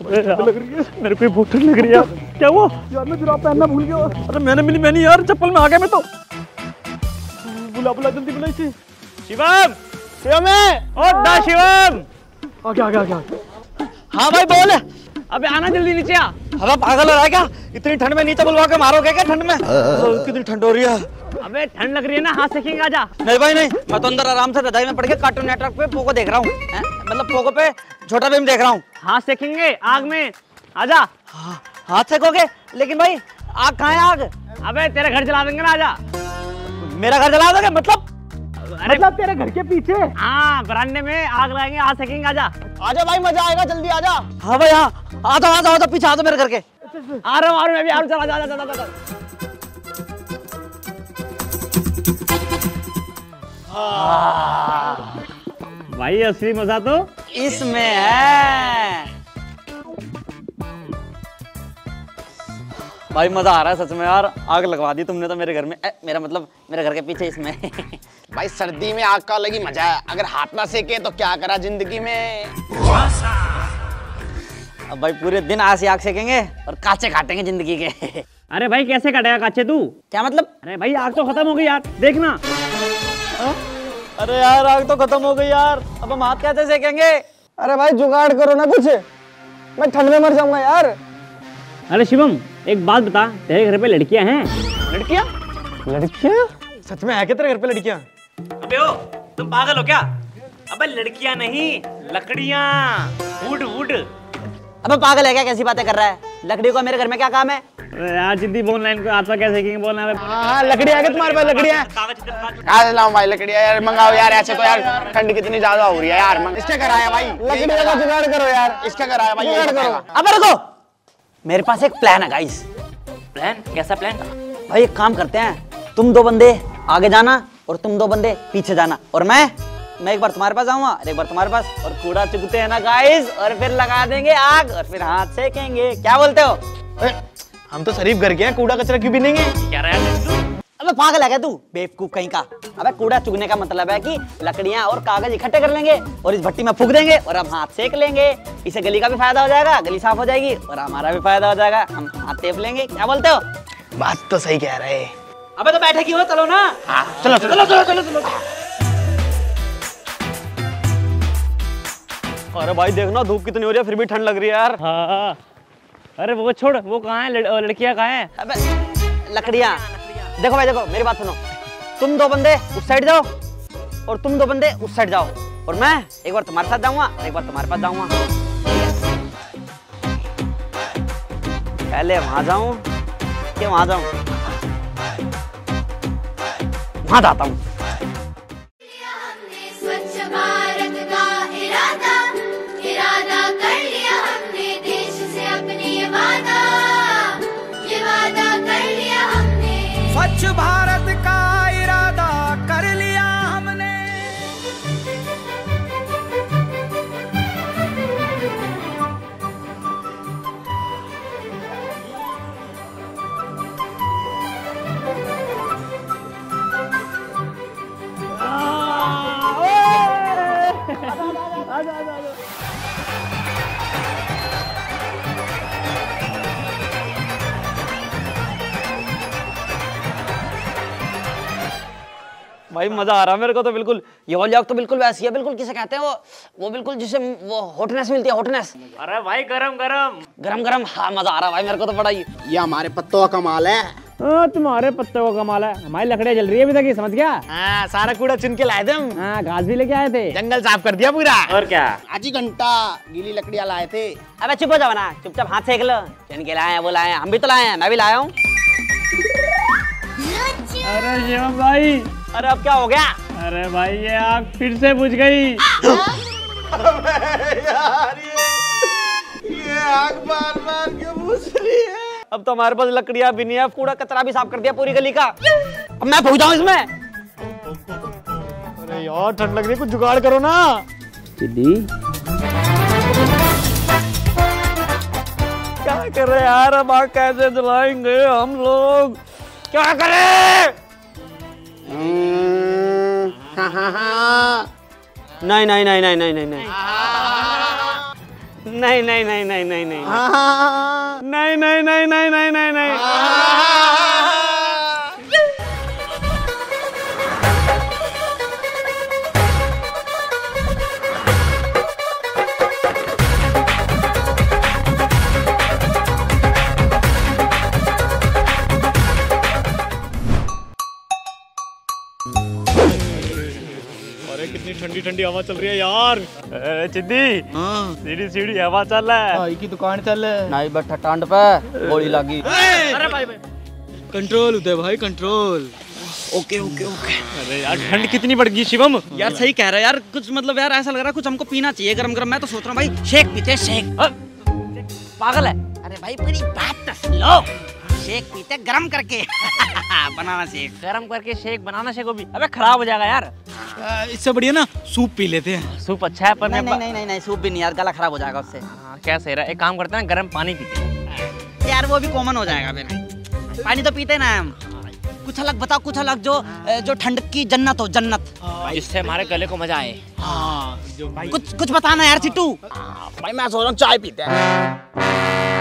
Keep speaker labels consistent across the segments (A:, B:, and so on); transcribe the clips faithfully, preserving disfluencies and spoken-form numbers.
A: लग रही है, मेरे को बहुत ठंड लग रही है यार। क्या हुआ यार, मैं जुराब पहनना भूल गया। अरे मैंने मिली मैंने यार, चप्पल में आ गया मैं तो। बुला बुला जल्दी बुला इसे। शिवम शिवम है, ओ दा शिवम। आ गया आ गया आ गया।
B: हाँ भाई बोल।
A: अबे आना जल्दी नीचे आ।
B: अबे पागल हो रहा है क्या? इतनी ठंड में नीचे बुलवा के मारोगे क्या ठंड में? कितनी ठंड हो रही है।
A: अबे ठंड लग रही है ना, हाथ सेकेंगे, आजा।
B: नहीं भाई नहीं, मैं तो अंदर आराम से रजाई में पड़ के कार्टून नेटवर्क पे पोगो देख रहा हूँ, मतलब पोगो पे छोटा भीम देख रहा हूँ।
A: हाथ सेकेंगे आग में, आजा।
B: हाँ, हाथ सेकोगे? लेकिन भाई आग कहाँ है आग?
A: अबे तेरे घर जला देंगे ना, आजा।
B: मेरा घर जला दोगे मतलब?
A: अरे मतलब तेरे घर के पीछे, हाँ बरामदे में आग लगाएंगे, हाथ सेकेंगे, आजा।
B: आजा भाई मजा आएगा, जल्दी आजा। हाँ भाई हाँ, आ जाओ आ जाओ, पीछे आ जाओ मेरे घर के।
A: आ रहा हूँ आ रहा हूँ मैं भी, आ रहा हूँ, चला जा जा जा। भाई असली मजा तो
B: इसमें है भाई, मजा आ रहा है सच में यार। आग लगवा दी तुमने तो मेरे घर में, ए, मेरा मतलब मेरे घर के पीछे इसमें।
C: भाई सर्दी में आग का अलग ही मजा है, अगर हाथ ना सेके तो क्या करा जिंदगी में।
B: अब भाई पूरे दिन आज ही आग सेकेंगे और काचे काटेंगे जिंदगी के।
A: अरे भाई कैसे काटेगा काचे तू?
B: क्या मतलब?
A: अरे भाई आग तो खत्म हो गई यार, देखना।
B: आ? अरे यार आग तो खत्म हो गई यार, अब हम हाथ कैसे सेकेंगे?
D: अरे भाई जुगाड़ करो ना कुछ, मैं ठंड में मर जाऊंगा यार।
A: अरे शिवम एक बात बता, तेरे घर पे लड़कियां हैं?
B: लड़कियां?
D: लड़कियां?
B: सच में है क्या तेरे घर पे लड़कियां?
A: अबे ओ तुम पागल हो क्या? अबे लड़कियां नहीं, लकड़ियां, वुड वुड।
B: अबे पागल है क्या, कैसी बातें कर रहा है? लकड़ी को मेरे घर में क्या काम है?
A: अरे यार जिद्दी बोलना, इनको आता कैसे कि बोलना है।
D: हाँ लकड़ी आ गई तुम्हारे पास? लकड़ियां
C: कहाँ लाऊं भाई लकड़ियां यार, मंगाओ यार, ऐसे तो यार ठंड कितनी ज्यादा हो रही है यार। इसका कराया भाई,
D: लकड़ियों का जुगाड़ करो यार,
C: इसका कराया भाई,
D: जुगाड़ करो।
B: अबे रुको, मेरे पास एक प्लान है गाइस।
A: प्लान? कैसा प्लान?
B: भाई एक काम करते हैं, तुम दो बंदे आगे जाना और तुम दो बंदे पीछे जाना, और मैं मैं एक बार तुम्हारे पास आऊंगा और एक बार तुम्हारे पास, और कूड़ा चुगते हैं ना गाइस, और फिर लगा देंगे आग और फिर हाथ सेकेंगे। क्या बोलते हो?
D: हम तो शरीफ घर के हैं, कूड़ा कचरा क्यों बिनेंगे?
A: क्या रहा है तू?
B: अबे पागल है क्या तू, बेवकूफ कहीं का। अबे कूड़ा चुगने का मतलब है कि लकड़ियां और कागज इकट्ठे कर लेंगे और इस भट्टी में फूंक देंगे और हम हाथ सेक लेंगे। इससे गली का भी फायदा हो जाएगा, गली साफ हो जाएगी और हमारा भी फायदा हो जाएगा, हम हाथ टेप लेंगे। क्या बोलते हो?
C: बात तो सही कह रहे।
B: अबे तो बैठे क्यों हो, चलो ना।
C: हाँ चलो चलो चलो चलो चलो।
B: अरे भाई देखना धूप कितनी हो रही है, फिर भी ठंड लग रही है यार।
A: हाँ अरे वो छोड़, वो कहाँ है, लड़, लड़कियां कहाँ है?
B: अबे लकड़ियां। देखो भाई देखो, मेरी बात सुनो, तुम दो बंदे उस साइड जाओ और तुम दो बंदे उस साइड जाओ, और मैं एक बार तुम्हारे साथ जाऊंगा एक बार तुम्हारे पास जाऊंगा। पहले वहां जाऊं कि वहां जाऊं? वहां जाता हूं।
E: स्वच्छ भारत का इरादा इरादा कर लिया हमने, देश से अपने ये वादा ये वादा कर लिया हमने।
F: स्वच्छ भारत का इरादा कर लिया हमने।
B: भाई मजा आ रहा है मेरे को तो बिल्कुल। ये वाली आग तो बिल्कुल वैसी है, बिल्कुल किसे कहते हैं वो वो बिल्कुल जिसे वो हॉटनेस मिलती है, हॉटनेस।
A: अरे भाई गरम गरम
B: गरम गरम। हाँ मजा आ रहा है भाई मेरे को तो बड़ा ही।
C: ये हमारे पत्तों का कमाल है।
A: हाँ तुम्हारे पत्तों का कमाल है, हमारी लकड़ियां जल रही है अभी तक, समझ गया?
D: हाँ सारा कूड़ा चुन के लाए थे हम।
A: हाँ घास भी लेके आए थे,
D: जंगल साफ कर दिया पूरा।
A: और क्या?
C: आधी घंटा गीली लकड़ियां लाए थे।
B: अबे चुप हो जाओ ना, चुपचाप हाथ सेक लो। चुन के लाए हैं, वो लाए हैं, हम भी तो लाए हैं, मैं भी लाया हूँ।
A: अरे शिवम भाई,
B: अरे अब क्या हो गया?
A: अरे भाई ये आग फिर से बुझ गई।
C: यार ये ये आग बार बार क्यों बुझ रही है?
B: अब तो हमारे पास लकड़ियां भी नहीं है, कूड़ा कचरा भी साफ कर दिया पूरी गली का। अब मैं पहुंच जाऊं इसमें?
D: अरे यार ठंड लग रही है, कुछ जुगाड़ करो ना।
A: दीदी
B: क्या कर रहे यार, अब आग कैसे जलाएंगे हम लोग, क्या करें? नहीं नहीं नहीं नहीं नहीं नहीं नहीं
A: नहीं नहीं नहीं नहीं नहीं नहीं
C: हाँ
A: नहीं नहीं नहीं नहीं नहीं नहीं नहीं अरे कितनी ठंडी ठंडी हवा चल रही है यार। चिद्दी सीढ़ी सीढ़ी हवा चल रहा है।
D: भाई की दुकान चल
B: नहीं बैठा टांड पे गोली लगी।
A: अरे भाई भाई
D: कंट्रोल उदय भाई कंट्रोल।
B: Okay okay okay.
A: अरे यार ठंड कितनी बढ़ गई शिवम।
B: यार सही कह रहा है यार, कुछ मतलब यार ऐसा लग रहा है कुछ हमको पीना चाहिए गरम गरम। मैं तो सोच रहा हूँ भाई शेक पीते शेक। पागल है। अरे भाई मेरी बात तो सुन लो, शेक पीते गरम करके बनाना शेक।
A: गरम करके शेक बनाना शेक भी अबे खराब हो जाएगा यार।
D: इससे बढ़िया ना सूप पी लेते हैं।
A: सूप अच्छा है पर
B: नहीं
A: मैं
B: नहीं नहीं नहीं सूप भी नहीं यार, गला खराब हो जाएगा उससे।
A: हाँ, क्या सही रहा। एक काम करते हैं गरम पानी पीते हैं।
B: यार वो भी कॉमन हो जाएगा फिर। पानी तो पीते ना हम। कुछ अलग बताओ, कुछ अलग जो जो ठंड की जन्नत हो, जन्नत
A: जिससे हमारे गले को मजा आए।
D: हाँ जो भाई
B: कुछ कुछ बताना यार सिट्टू।
C: भाई मैं सोच रहा हूँ चाय पीते हैं।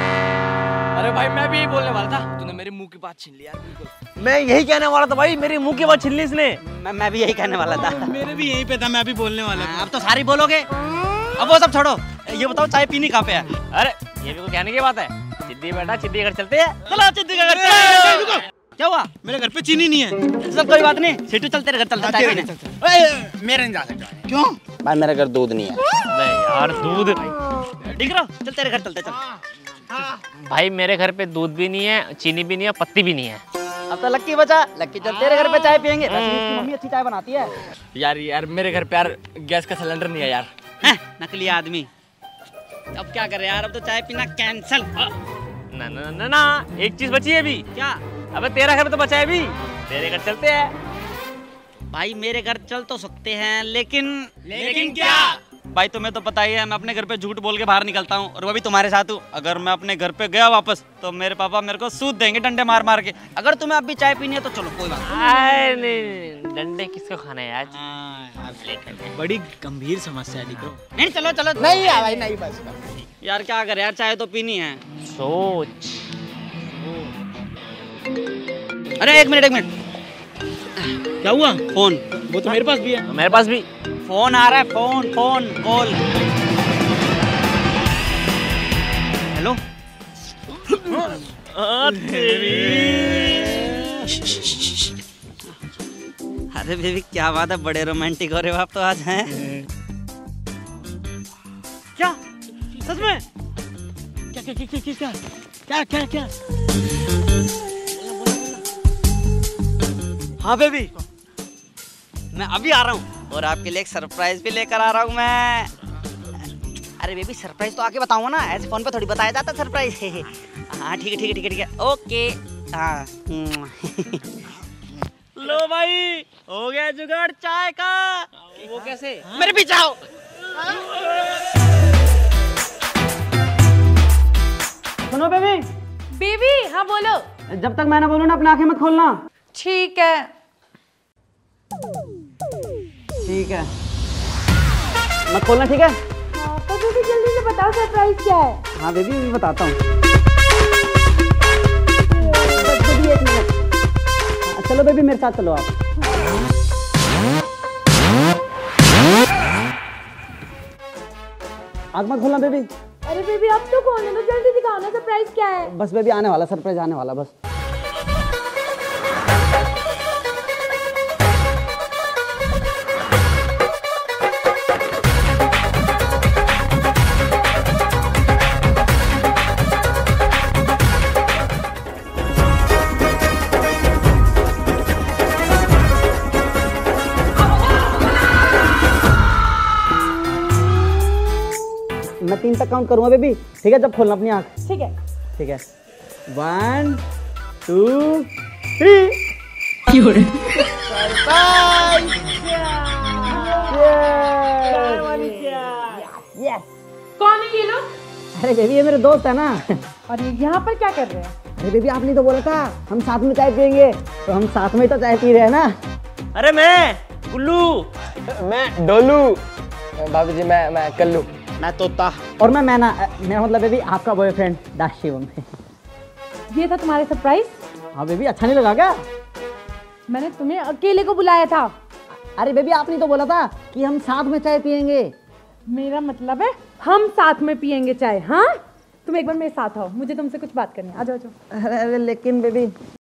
A: अरे भाई मैं भी यही बोलने वाला था, तूने मेरे मुंह की बात छीन ली यार। बिल्कुल मैं यही कहने वाला था भाई, मेरी मुंह की बात छीन ली इसने।
B: मैं मैं भी यही कहने वाला था।
D: मेरे भी यहीं पे था, मैं भी बोलने वाला था।
B: अब तो सारी बोलोगे। अब वो सब छोड़ो, ये बताओ चाय पीनी कहाँ पे है?
A: अरे ये भी कोई कहने की बात है। चिद्दी बेटा चिद्दी घर चलते हैं। चलो चिद्दी का घर चलो।
B: क्या हुआ?
D: मेरे घर पे चीनी नहीं है।
B: चल कोई बात नहीं, सिट्टू चल तेरे घर चलते हैं चाय पीने।
C: मेरे नहीं जा सकता।
D: क्यों?
C: भाई मेरे घर दूध नहीं है।
A: नहीं यार दूध
B: दिख रहा, चल तेरे घर चलते चल।
A: भाई मेरे घर पे दूध भी नहीं है, चीनी भी नहीं है, पत्ती भी नहीं है।
B: अब तो लक्की बचा, लक्की चल तेरे घर पे चाय पियेंगे। वैसे इसकी मम्मी अच्छी चाय बनाती है।
A: यार यार मेरे घर पे यार गैस का सिलेंडर नहीं है यार।
B: हैं, नकली आदमी। अब क्या करे यार, अब तो चाय पीना कैंसल।
A: ना ना ना ना एक चीज बची है अभी।
B: क्या?
A: अबे तेरा घर तो बचा है अभी, तेरे घर चलते हैं।
B: भाई मेरे घर चल तो सकते हैं लेकिन
A: लेकिन क्या?
B: भाई तुम्हें तो पता ही है मैं अपने घर पे झूठ बोल के बाहर निकलता हूँ, और वो भी तुम्हारे साथ हूँ। अगर मैं अपने घर पे गया वापस तो मेरे पापा मेरे को सूद देंगे डंडे मार मार के। अगर तुम्हें अब भी चाय पीनी है तो चलो कोई बात
A: आए नहीं, डंडे किसको खाना है यार?
B: नहीं।
D: बड़ी गंभीर समस्या है निको।
B: नहीं चलो चलो।
C: नहीं यार भाई नहीं, बस
B: यार क्या करे यार, चाय तो पीनी है।
A: सोच।
B: अरे एक मिनट एक मिनट,
D: क्या हुआ?
B: फोन।
D: वो तो मेरे पास भी है।
A: मेरे पास भी
B: फोन आ रहा है, फोन फोन कॉल। हेलो। अरे बेबी क्या बात है, बड़े रोमांटिक हो रहे हो आप तो आज हैं। क्या सच में?
D: क्या क्या क्या क्या क्या क्या क्या क्या?
B: हाँ बेबी मैं अभी आ रहा हूँ, और आपके लिए एक सरप्राइज भी लेकर आ रहा हूँ मैं। अरे बेबी सरप्राइज तो आके बताऊंगा ना, ऐसे फोन पे थोड़ी बताया जाता सरप्राइज। हाँ ठीक है ठीक है ठीक है ठीक है ओके। हाँ
A: लो भाई हो गया जुगाड़ चाय का। वो कैसे?
B: मेरे पीछे आओ। सुनो बेबी।
G: बेबी हाँ बोलो।
B: जब तक मैं ना बोलूँ ना अपनी आंखें मत खोलना।
G: ठीक है।
B: ठीक है मत खोलना, ठीक है?
G: हाँ, तो बेबी जल्दी से बताओ सरप्राइज क्या है?
B: हाँ बेबी मैं बताता हूँ। चलो बेबी मेरे साथ चलो आप। आग मत खोलना बेबी।
G: अरे बेबी अब तो कौन है, तो जल्दी दिखाओ ना सरप्राइज क्या है?
B: बस बेबी आने वाला, सरप्राइज आने वाला बस। मैं तीन तक काउंट करूंगा बेबी, ठीक है? जब खोलना अपनी आंख।
G: ठीक है।
B: ठीक है वन टू थ्री।
G: कौन है ये लोग?
B: अरे बेबी ये मेरे दोस्त है ना।
G: और ये यहाँ पर क्या कर रहे हैं?
B: अरे बेबी आपने तो बोला था हम साथ में चाय पियेंगे, तो हम साथ में तो चाय पी रहे हैं ना।
A: अरे मैं कुल्लू।
C: मैं डोलू। भाभी जी मैं मैं कल्लू। मैं तोता।
B: और मैं मैना, मेरा मतलब बेबी आपका बॉयफ्रेंड दास शिवम।
G: ये था तुम्हारे सरप्राइज?
B: हाँ बेबी, अच्छा नहीं लगा क्या?
G: मैंने तुम्हें अकेले को बुलाया था।
B: अरे बेबी आपने तो बोला था कि हम साथ में चाय पियेंगे।
G: मेरा मतलब है हम साथ में पियेंगे चाय। हाँ तुम एक बार मेरे साथ आओ, मुझे तुमसे कुछ बात करनी है। आ जाओ, आ जाओ।
B: अरे अरे लेकिन बेबी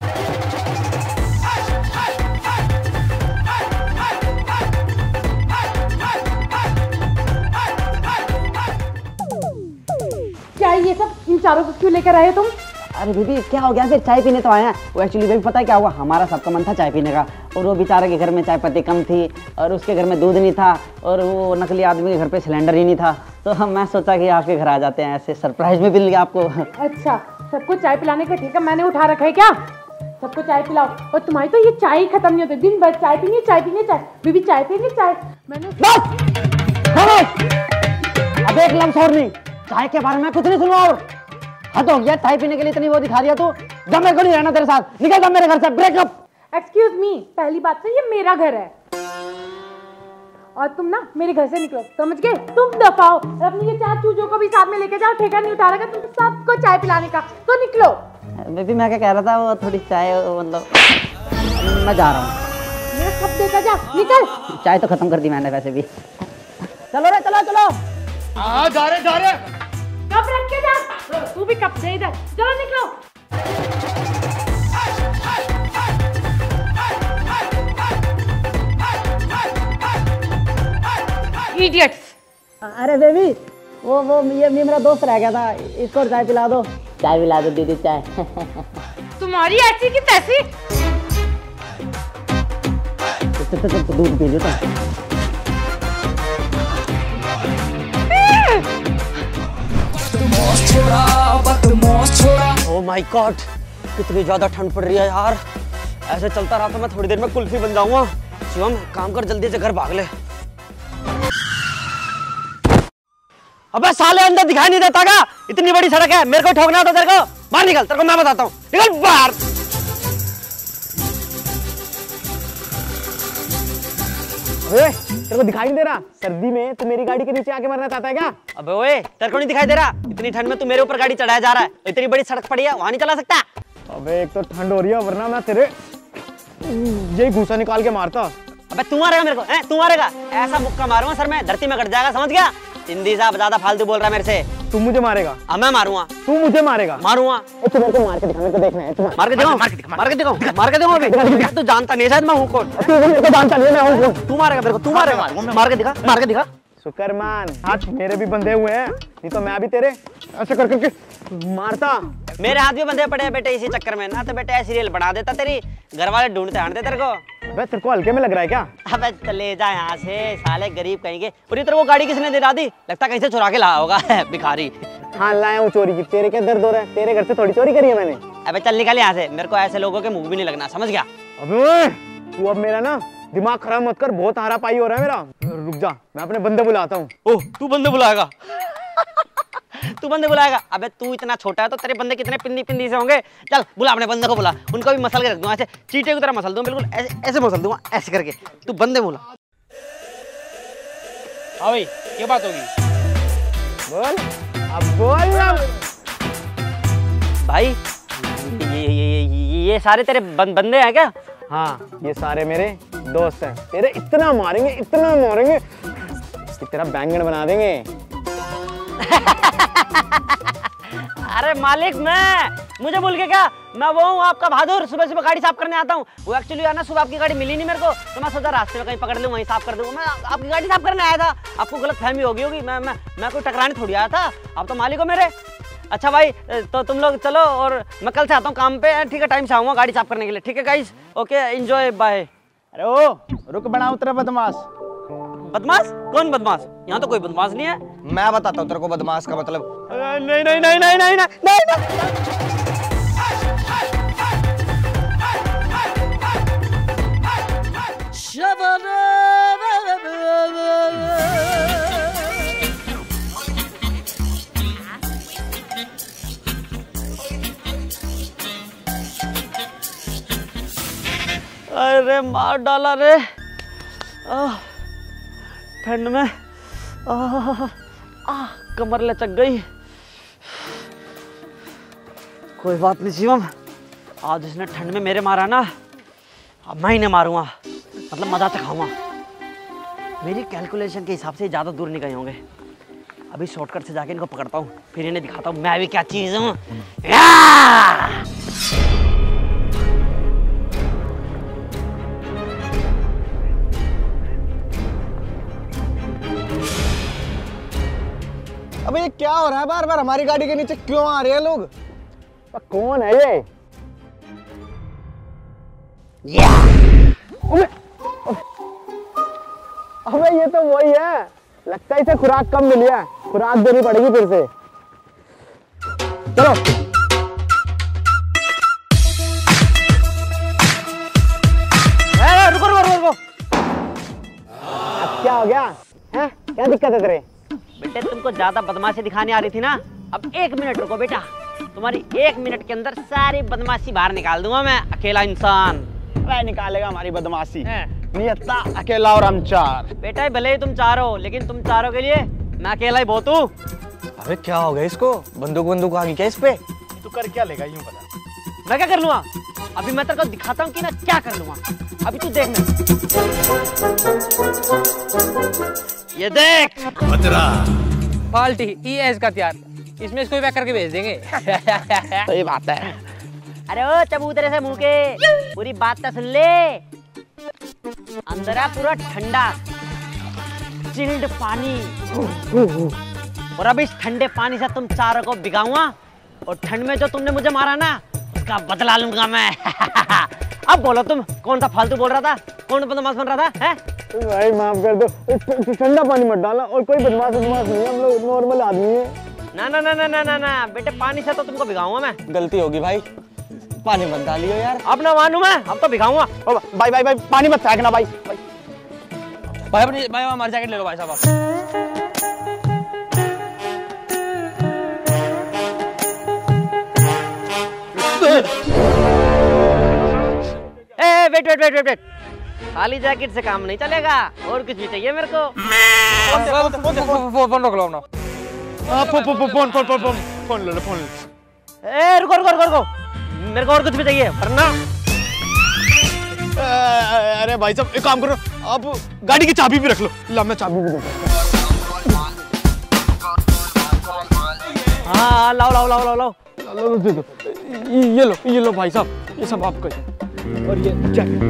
G: क्या ये सब इन चारों को क्यों लेकर आए हो तुम?
B: अरे बेबी क्या हो गया, फिर चाय पीने तो आए हैं। वो एक्चुअली बेबी पता है क्या हुआ, हमारा सबका मन था चाय पीने का, और वो बेचारे के घर में चाय पत्ती कम थी और उसके घर में दूध नहीं था, और वो नकली आदमी के घर पे सिलेंडर ही नहीं था। तो हम मैं सोचा कि आपके घर आ जाते हैं, ऐसे सरप्राइज में मिल गया आपको।
G: अच्छा, सबको चाय पिलाने का ठेका मैंने उठा रखा है क्या? सबको चाय पिलाओ। और तुम्हारी तो ये चाय ही खत्म नहीं होती, दिन भर चाय पीनी चाय पीनी चाय। बीबी चाय पीनी चाय। मैंने
B: अब एक लम्स और नहीं, चाय के बारे में कुछ नहीं सुनवा। और हद हो गया, चाय पीने के लिए इतनी वो दिखा दिया तू। जब मेरे को नहीं रहना तेरे साथ, निकल जा मेरे घर से, ब्रेकअप।
G: एक्सक्यूज मी, पहली बात तो ये मेरा घर है और तुम ना मेरे घर से निकलो, समझ गए? तुम दफाओ और अपनी ये चार चूजों को भी साथ में लेके जाओ। ठेका नहीं उठा रखा तुम सबको चाय पिलाने का, तो निकलो।
B: बेबी मैं क्या कह रहा था, वो थोड़ी चाय मतलब मैं जा रहा हूँ।
G: मेरा कप देकर जा, निकल।
B: चाय तो खत्म कर दी मैंने वैसे भी। चलो रे चलो चलो।
C: हाँ जा रहे जा रहे।
G: कप रख के जा, तू भी कप दे इधर। चलो निकलो। इडियट्स।
B: अरे बेबी वो वो ये मेरा दोस्त रह गया था, इसको चाय पिला दो। चाय पिला दो दीदी चाय।
G: तुम्हारी ऐसी की तैसी।
B: दूध पी लो तो। ओह माय गॉड, कितनी ज्यादा ठंड पड़ रही है यार। ऐसे चलता रहा तो मैं थोड़ी देर में कुल्फी बन जाऊंगा। शिवम काम कर, जल्दी से घर भाग ले। अबे साले अंदर दिखाई नहीं देता क्या? इतनी बड़ी सड़क है, मेरे को ठोकना होता तेरे को? बाहर निकल, तेरे को मैं बताता हूँ, निकल बाहर।
C: अबे तेरे को दिखाई नहीं दे रहा? सर्दी में तू मेरी गाड़ी के नीचे आके मरना चाहता है क्या?
B: अबे ओए तेरे को नहीं दिखाई दे रहा? इतनी ठंड में तू मेरे ऊपर गाड़ी चढ़ाया जा रहा है, इतनी बड़ी सड़क पड़ी है, वहां नहीं चला सकता?
C: अबे एक तो ठंड हो रही है, वरना मैं तेरे यही घूसा निकाल के मारता।
B: अबे तू मारेगा मेरे को? हैं तू मारेगा? ऐसा मुक्का मारूंगा सर में, धरती में कट जाएगा, समझ गया? हिंदी साहब ज्यादा फालतू बोल रहा है मेरे से।
C: तू मुझे मारेगा?
B: अब मैं मारूंगा।
C: तू मुझे मारेगा?
B: मारूंगा।
C: तू मेरे को मार के दिखा, मेरे को देखना है। तू
B: मार के दिखाऊं? मार के दिखाऊं? मार के दिखाऊं? मार के दिखाऊं अभी? तू जानता नहीं शायद मैं हूं कौन।
C: तू मेरे को जानता नहीं मैं हूं कौन।
B: तू मारेगा मेरे को? तू मारेगा? मार के दिखा, मार के दिखा।
C: शुक्रमान, हाथ मेरे भी बंधे हुए हैं, नहीं तो मैं भी तेरे ऐसे कर करके मारता।
B: मेरे हाथ भी बंधे पड़े हैं बेटे इसी चक्कर में ना, तो बेटे ऐसी सीरियल बना देता, तेरी घर वाले ढूंढते आते तेरे को।
C: अबे तेरे को हल्के में लग रहा है क्या?
B: अबे चले जा यहाँ से साले, गरीब कहेंगे। और ये तेरे को गाड़ी किसने दिला दी? लगता कहीं से चुरा के लाया होगा भिखारी।
C: हाँ लाया हूँ चोरी की, तेरे क्या दर्द हो रहा है? तेरे घर से थोड़ी चोरी करी है मैंने।
B: अबे चल निकल यहाँ से, मेरे को ऐसे लोगों के मुंह भी नहीं लगना, समझ गया?
C: अबे तू अब मेरा ना दिमाग खराब मत कर, बहुत हारा पाई हो रहा है मेरा। रुक जा, मैं अपने बंदे बुलाता हूँ।
B: ओह तू बंदे बुलाएगा? तू बंदे बुलाएगा? अबे तू इतना छोटा है तो तेरे बंदे कितने पिंदी पिंदी से होंगे। चल बुला अपने बंदे को, बुला, उनको भी मसल के रख दूंगा, ऐसे चीटे की तरह मसल दूंगा, बिल्कुल ऐसे ऐसे मसल दूंगा, ऐसे करके। तू बंदे बुला।
A: हाँ भाई क्या बात होगी?
C: बोल अब बोल ना।
B: भाई ये ये ये ये सारे तेरे बं, बंदे हैं क्या?
C: हाँ ये सारे मेरे दोस्त हैं। तेरे इतना मारेंगे, इतना मारेंगे कि तेरा बैंगन बना देंगे।
B: अरे मालिक मैं, मुझे भूल के क्या? मैं वो हूँ आपका बहादुर, सुबह सुबह गाड़ी साफ करने आता हूँ। वो एक्चुअली है ना, सुबह आपकी गाड़ी मिली नहीं मेरे को, तो मैं सोचा रास्ते में कहीं पकड़ लूँ, वहीं साफ कर दूँगा। मैं आपकी गाड़ी साफ करने आया था, आपको गलत फहमी होगी होगी मैं मैं मैं कोई टकराने थोड़ी आया था, आप तो मालिक हो मेरे। अच्छा भाई तो तुम लोग चलो, और मैं कल से आता हूँ काम पे, ठीक है? टाइम से आऊँगा गाड़ी साफ करने के लिए, ठीक है गाइस? Okay enjoy, bye.
C: अरे ओ रुक, बनाओ तेरा बदमाश।
B: बदमाश? कौन बदमाश? यहाँ तो कोई बदमाश नहीं है।
C: मैं बताता हूँ तेरे को बदमाश का मतलब।
B: नहीं नहीं नहीं नहीं नहीं नहीं। अरे मार डाला रे ठंड में। आ, कमर लचक गई। कोई बात नहीं शिवम, आज इसने ठंड में मेरे मारा ना, अब मैं इन्हें मारूंगा, मतलब मजा चखाऊंगा। मेरी कैलकुलेशन के हिसाब से ज्यादा दूर नहीं गए होंगे। अभी शॉर्टकट से जाके इनको पकड़ता हूँ, फिर इन्हें दिखाता हूँ मैं भी क्या चीज हूँ।
D: अबे ये क्या हो रहा है? बार बार हमारी गाड़ी के नीचे क्यों आ रहे हैं लोग?
C: कौन है ये?
D: अबे अबे ये तो वही है, लगता है इसे खुराक कम मिली है, खुराक देनी पड़ेगी फिर से। चलो
B: ए, रुको रुको रुको रुको।
C: अब क्या हो गया है? क्या दिक्कत है तेरे?
B: बेटे तुमको ज्यादा बदमाशी दिखाने आ रही थी ना, अब एक मिनट रुको बेटा, तुम्हारी एक मिनट के अंदर सारी बदमाशी बाहर निकाल दूंगा मैं, अकेला इंसान।
C: वह निकालेगा हमारी बदमाशी। नियत्ता अकेला और हम चार।
B: बेटा भले ही तुम चार हो, लेकिन तुम चारों के लिए मैं अकेला ही बहुत हूँ।
D: अबे क्या हो गया इसको? बंदूक बंदूक आ गई क्या इस पे?
C: तू कर क्या लेगा यूं बता?
B: मैं क्या कर लूंगा? अभी मैं तेरे को दिखाता हूँ कि मैं क्या कर लूंगा, अभी तू देखना। ये देख
H: पाल्टी ई एस का त्यार, इसमें इसको पैक करके भेज देंगे।
C: सही बात है।
B: अरे ओ चबूतरे से मुंह के, पूरी बात तो सुन ले। अंदर है पूरा ठंडा चिल्ड पानी, और अब इस ठंडे पानी से तुम चारों को भिगाऊंगा, और ठंड में जो तुमने मुझे मारा ना उसका बदला लूंगा मैं। अब बोलो तुम कौन सा फालतू बोल रहा था, कौन बदमाश बन रहा था? हैं?
D: भाई माफ कर दो, ठंडा पानी मत डालना, और कोई बदमाश बदमाश नहीं है, हम लोग नॉर्मल आदमी है।
B: ना ना ना ना ना ना ना बेटे, पानी से तो तुमको भिगाऊंगा मैं।
D: गलती होगी भाई, पानी मत डालियो यार।
B: अब ना मानू मैं, अब तो भिगाऊंगा।
C: भाई भाई भाई पानी मत फेंकना भाई।
H: भाई अपनी भाई हमारी जैकेट ले लो भाई साहब आप।
B: ए wait wait wait wait wait, खाली जैकेट से काम नहीं चलेगा, और कुछ भी चाहिए मेरे को।
H: फोन रख लो अपना।
C: Phone phone phone phone phone phone ले लो, फोन ले लो।
B: ए रुको रुको रुको रुको, मेरे को और कुछ भी चाहिए वरना।
C: अरे भाई साहब एक काम करो, आप गाड़ी की चाबी भी रख लो। ला मैं चाबी भी दे।
B: हाँ लाओ लाओ लाओ लाओ लाओ।
C: लो दे दो, ये लो ये लो भाई साहब, ये सब आपका है। और ये जैकेट।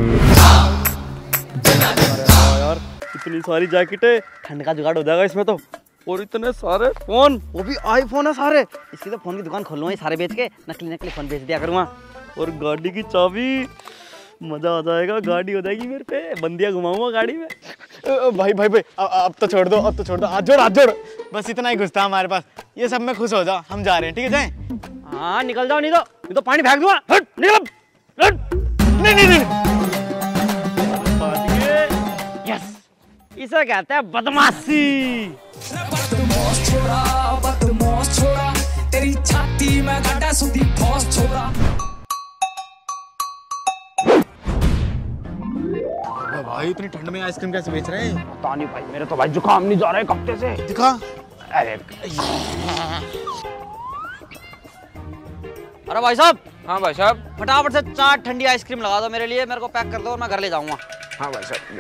A: यार इतनी सारी जैकेटें, ठंड का जुगाड़ हो जाएगा इसमें तो। और इतने सारे फोन, वो भी आईफोन है सारे।
B: इसकी तो फोन की दुकान खोल लूंगा, सारे बेच के नकली नकली फोन बेच दिया करूंगा।
A: और गाड़ी की चाबी, मजा आ जाएगा, गाड़ी हो जाएगी मेरे पे, बंदियां घुमाऊंगा गाड़ी में।
C: भाई भाई भाई अब तो छोड़ दो, अब तो छोड़ दो, हाथ जोड़ हाथ जोड़, बस इतना ही घुसता हमारे पास। ये सब में खुश हो जाओ, हम जा रहे हैं, ठीक है जाएं?
B: हाँ निकल जाओ, नहीं तो नहीं तो पानी फेंक दूंगा। हट निकल, हट।
C: नहीं नहीं नहीं
B: यस, इसे कहते हैं बदमाशी।
F: बदमाश छोरा बदमाश छोरा, तेरी छाती में गड्ढा सुधी फौज छोरा।
C: भाई इतनी ठंड में आइसक्रीम कैसे बेच रहे हैं?
H: पता नहीं भाई, मेरे तो भाई जुकाम नहीं जा रहा है हफ्ते से।
C: दिखा।
H: अरे
B: अरे भाई साहब,
H: हाँ भाई साहब।
B: फटाफट से चार ठंडी आइसक्रीम लगा दो मेरे लिए, मेरे को पैक कर दो और मैं घर ले जाऊंगा।
H: हाँ भाई साहब।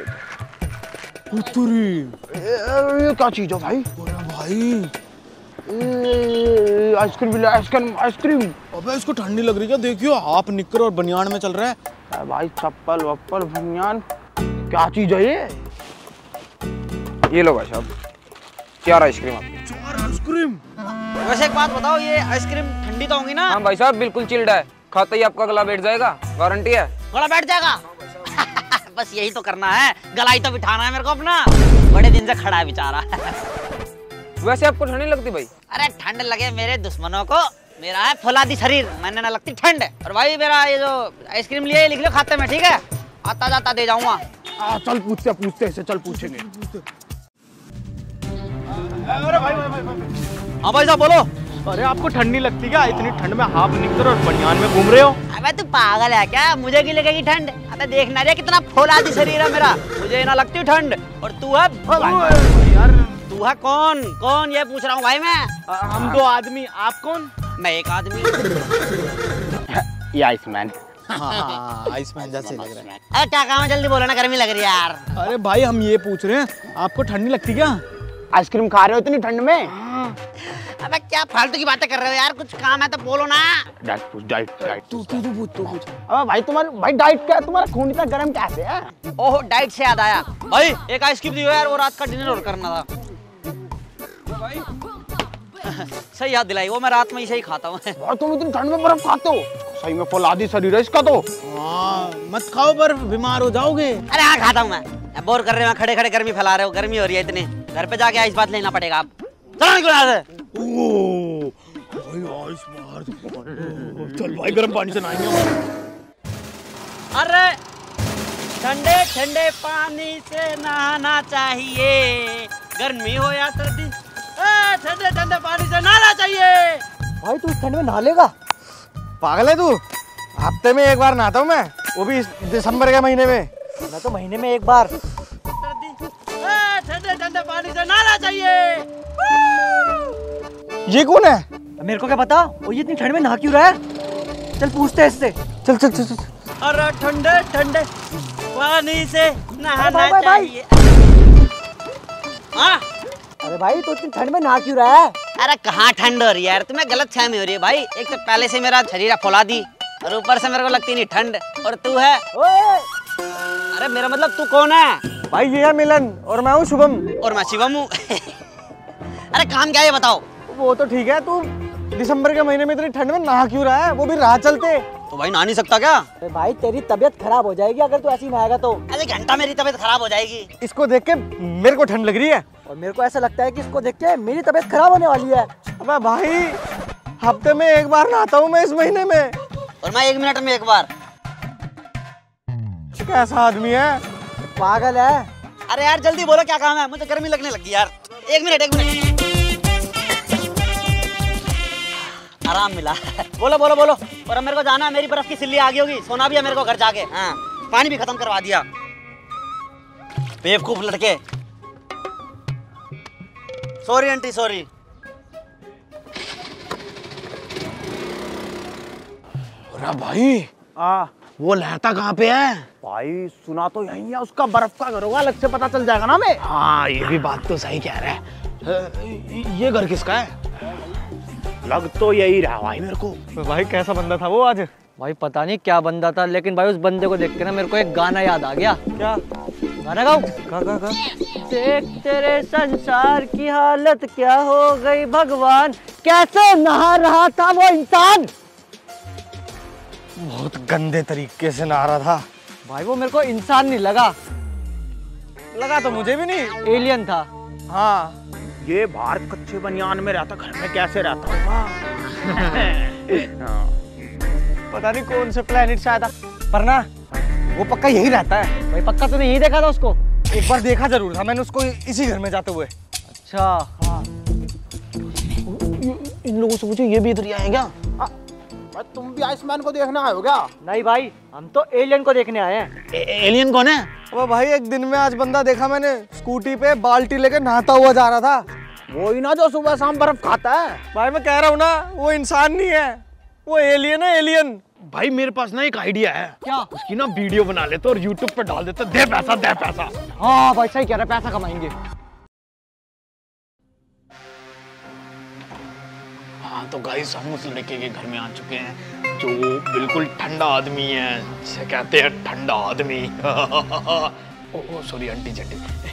C: ये क्या चीज है भाई? भाई
D: आइसक्रीम भी ले, आइसक्रीम आइसक्रीम।
C: अबे इसको ठंडी लग रही है, देखियो हाफ निक्कर और बनियान में चल रहा है।
D: भाई चप्पल वप्पल बनियान, क्या चीज है ये?
H: ये लो भाई साहब, चार आइसक्रीम आपकी।
C: चार आइसक्रीम?
B: वैसे एक बात बताओ, ये आइसक्रीम ठंडी तो होंगी ना?
H: हाँ भाई साहब बिल्कुल चिल्ड है, खाते ही आपका गला बैठ जाएगा, गारंटी है।
B: गला बैठ जाएगा? बस यही तो करना है, गलाई तो बिठाना है मेरे को अपना, बड़े दिन से खड़ा है बेचारा।
H: वैसे आपको ठंड नहीं लगती भाई?
B: अरे ठंड लगे मेरे दुश्मनों को, मेरा है फौलादी शरीर, मैंने ना लगती ठंड। और भाई मेरा ये जो आइसक्रीम लिए लिख लो खाते में, ठीक है? आता जाता दे जाऊंगा।
D: आ, चल पूछते पूछते ऐसे, चल पूछेंगे।
C: अरे भाई भाई भाई भाई।
B: हाँ भाई साहब बोलो।
C: अरे आपको ठंड नहीं लगती क्या? इतनी ठंड में हाफ निक्कर और बनियान में घूम रहे हो?
B: अबे तू पागल है क्या? मुझे की लगेगी ठंड? अबे देखना रे कितना फौलादी शरीर है मेरा, मुझे ना लगती ठंड, और तू है
C: यार
B: तू है कौन? कौन ये पूछ रहा हूँ भाई मैं।
C: आ, हम दो आदमी, आप कौन?
B: मैं एक आदमी।
C: ये आइसमैन। हाँ, आइसमैन जैसे लग रहा है।
B: अरे क्या काम है, जल्दी बोलो ना, गर्मी लग रही है यार।
C: अरे भाई हम ये पूछ रहे हैं, आपको ठंड नहीं लगती क्या?
D: आइसक्रीम खा रहे हो इतनी ठंड में?
B: अबे क्या फालतू की बातें कर रहे हो यार, कुछ काम है तो बोलो ना।
D: डाइट पूछ, डाइट डाइट तू तू तू पूछ तू पूछ। अबे भाई तुम्हारे भाई डाइट क्या है? तुम्हारा खून इतना गर्म कैसे है?
B: ओह डाइट से याद आया भाई, एक आइसक्रीम दियो यार, वो रात का डिनर और करना था। सही याद दिलाई, वो मैं रात में ही सही खाता हूँ।
D: और तुम इतनी ठंड में बर्फ खाते हो? सही में फौलादी शरीर है इसका तो।
C: हाँ, मत खाओ बर्फ, बीमार हो जाओगे।
B: अरे हाँ खाता हूँ मैं, बोर कर रहे हो, खड़े खड़े गर्मी फैला रहे हो, गर्मी हो रही है इतनी। घर पे जाके आइस बात लेना पड़ेगा। आप चलो निकलो यहाँ से।
C: चल भाई गर्म पानी से नहाएंगे।
B: अरे ठंडे ठंडे पानी से नहाना चाहिए, गर्मी हो या सर्दी, ठंडे ठंडे पानी से नहाना चाहिए।
D: भाई तू ठंड में नहा लेगा?
C: पागल है तू? हफ्ते में एक बार नहाता हूँ मैं, वो भी दिसंबर के महीने में।
D: मैं तो महीने में एक बार।
B: ठंडे ठंडे पानी से नहाना चाहिए।
C: ये कौन है?
D: मेरे को क्या पता, वो ये इतनी ठंड में नहा क्यों रहा है? चल पूछते हैं इससे। चल चल चल चल।
B: अरे ठंडे ठंडे पानी से नहाना
D: भाई, भाई, भाई।
B: चाहिए। हाँ?
D: अरे भाई तो इतनी ठंड में नहा क्यों रहा है?
B: अरे कहाँ ठंड हो रही है यार, तुम्हें गलत फहमी हो रही है भाई। एक तो पहले से मेरा शरीर फुला दी और ऊपर से मेरे को लगती नहीं ठंड, और तू है।
D: ओए!
B: अरे मेरा मतलब तू कौन है?
D: भाई ये है मिलन और मैं हूँ शुभम।
B: और मैं शिवम हूँ। अरे काम क्या है ये बताओ।
D: वो तो ठीक है, तू दिसंबर के महीने में इतनी ठंड में नहा क्यों रहा है, वो भी राह चलते?
B: तो भाई नहा नहीं सकता क्या?
D: अरे भाई तेरी तबीयत खराब हो जाएगी अगर तू ऐसे ही नहाएगा तो।
B: अरे घंटा मेरी तबीयत खराब हो जाएगी।
D: इसको देख के मेरे को ठंड लग रही है, और मेरे को ऐसा लगता है कि इसको देख के मेरी तबीयत खराब होने वाली है। अबे भाई हफ्ते में एक बार नहाता हूँ मैं इस महीने में,
B: और मैं एक मिनट में एक बार।
D: कैसा आदमी है, पागल है।
B: अरे यार जल्दी बोलो क्या काम है, मुझे गर्मी लगने लगी यार। एक मिनट एक मिनट, आराम मिला। बोलो बोलो बोलो। और अब मेरे को जाना है, मेरी बर्फ की सिल्ली आ गई होगी, सोना भी है मेरे को घर जाके। हाँ पानी भी खत्म करवा दिया, बेवकूफ लड़के। Sorry aunty sorry.
C: अरे भाई
D: आ,
C: वो लहता कहाँ पे है?
D: भाई सुना तो यही है, उसका बर्फ का घर होगा, अलग से पता चल जाएगा ना हमें।
C: हाँ ये भी बात तो सही कह रहा है। ये घर किसका है? लग तो यही रहा भाई मेरे को।
D: तो भाई कैसा बंदा था वो आज?
H: भाई पता नहीं क्या बंदा था, लेकिन भाई उस बंदे को देख के ना मेरे को एक गाना याद आ गया।
D: क्या
H: गाना गाऊं?
D: गा गा गा।
H: देख तेरे संसार की हालत क्या हो गई भगवान, कैसे नहा रहा था वो इंसान।
D: बहुत गंदे तरीके से नहा रहा था
H: भाई वो मेरे को इंसान नहीं लगा,
D: लगा तो मुझे भी नहीं,
H: एलियन था।
D: हाँ
C: ये बाहर कच्चे बनियान में रहता, घर में कैसे रहता होगा?
D: पता नहीं कौन से प्लेनेट से आया था, पर ना वो पक्का यही रहता है।
H: भाई पक्का तूने यही देखा था उसको?
D: एक बार देखा जरूर था मैंने उसको इसी घर में जाते हुए।
H: अच्छा हाँ।
C: इन लोगों से पूछो ये भी इधर ही आए क्या?
D: तुम भी आइसमैन को देखना आए हो क्या?
H: नहीं भाई हम तो एलियन को देखने आए हैं।
C: ए, एलियन कौन है?
D: अब भाई एक दिन में आज बंदा देखा मैंने, स्कूटी पे बाल्टी लेके नहाता हुआ जा रहा था।
C: वो ही ना जो सुबह शाम बर्फ खाता है।
D: भाई मैं कह रहा हूँ ना, वो इंसान नहीं है, वो एलियन है, एलियन।
C: भाई मेरे पास ना एक आइडिया है।
H: क्या?
C: उसकी ना वीडियो बना लेते और यूट्यूब पे डाल देते, दे पैसा दे पैसा।
H: हाँ भाई सही कह रहा है, पैसा कमाएंगे।
C: हाँ तो गाइस हम उस लड़के के घर में आ चुके हैं जो बिल्कुल ठंडा आदमी है, जिसे कहते हैं ठंडा आदमी। Oh, oh sorry aunty ji.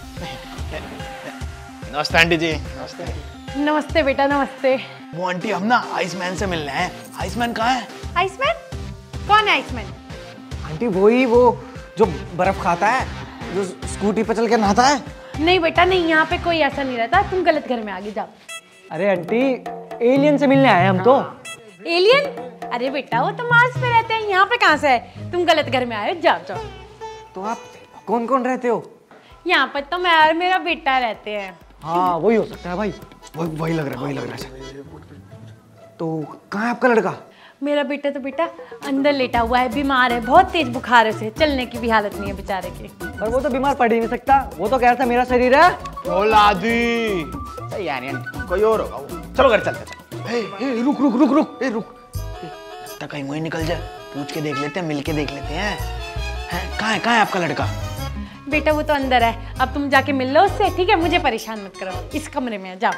C: नमस्ते आंटी जी। नमस्ते।
G: नमस्ते बेटा नमस्ते।
C: वो आंटी हम ना आइसमैन से मिलने हैं। आइसमैन कहाँ है?
G: आइसमैन? कौन है आइसमैन?
D: आंटी वही वो जो बर्फ खाता है, जो स्कूटी पे चल के नहाता है।
G: नहीं बेटा नहीं, यहाँ पे कोई ऐसा नहीं रहता, तुम गलत घर में आगे जाओ।
H: अरे आंटी एलियन से मिलने आए हम तो।
G: एलियन? अरे बेटा वो तो मार्स पे रहते हैं, यहाँ पे कहाँ से है? तुम गलत घर में आए हो, जाओ जाओ।
D: तो आप कौन कौन रहते हो?
G: यहाँ पर तो मैं और मेरा बेटा रहते हैं।
H: हाँ वही हो सकता है भाई।
D: वही वही लग रहा है, वही लग रहा है। तो कहाँ है आपका लड़का?
G: मेरा बेटा तो बेटा अंदर लेटा हुआ है, बीमार है, बहुत तेज बुखार है उसे, चलने की भी हालत नहीं है बेचारे की।
H: और वो तो बीमार पड़ ही नहीं सकता, वो तो कह रहा था मेरा शरीर है।
C: औलादी सही यार, यार कोई और होगा वो। चलो घर चलते चलो। ए, ए, रुक रुक रुक रुक ए रुक, लगता कहीं वही निकल जाए, पूछ के देख लेते हैं, मिल के देख लेते हैं। हैं कहाँ है कहाँ है आपका लड़का?
G: बेटा वो तो अंदर है, अब तुम जाके मिल लो उससे, ठीक है? मुझे परेशान मत करो, इस कमरे में जाओ।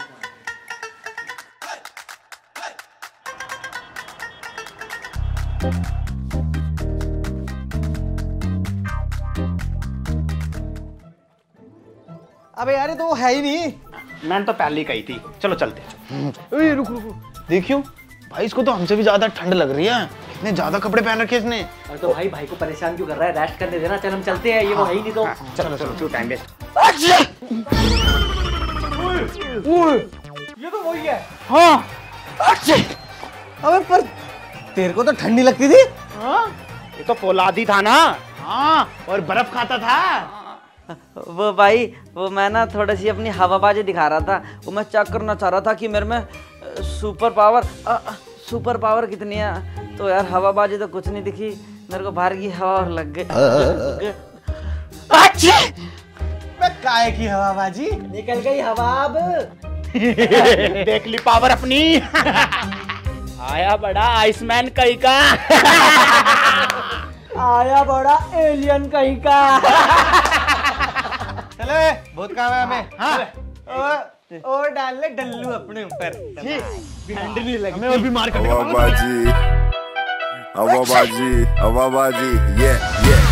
D: अबे यार ये तो वो है ही नहीं।
C: मैंने तो पहले ही कही थी, चलो चलते हैं। ए, रुक रुक रुक, देखियो भाई इसको तो हमसे भी ज्यादा ठंड लग रही है, इतने ज्यादा कपड़े पहन रखे इसने।
H: और तो भाई भाई को परेशान क्यों कर रहा है, रेस्ट करने देना, चल हम चलते हैं, ये वो है ही नहीं तो।
C: चलो चलो क्यों टाइम वेस्ट।
D: ये तो वही है।
C: हाँ
D: अबे पर तेरे को तो ठंडी लगती थी।
C: हाँ ये तो फौलादी था ना। हाँ और बर्फ खाता था।
H: वो भाई वो मैं ना थोड़ी सी अपनी हवाबाजी दिखा रहा था, वो मैं चेक करना चाह रहा था कि मेरे में सुपर पावर आ, सुपर पावर कितनी है। तो यार हवाबाजी तो कुछ नहीं दिखी मेरे को, बाहर की हवा और लग गई।
D: काय की हवाबाजी
H: निकल गई हवा अब।
C: देख ली पावर अपनी। आया बड़ा आइसमैन कहीं का।
H: आया बड़ा एलियन कहीं का।
D: चले बहुत काम है हमें। हाँ और, और डाल ले डल्लू अपने ऊपर, ठंड नहीं लगती।
C: हमें और भी मार कर
I: हवाबाजी हवाबाजी हवाबाजी ये ये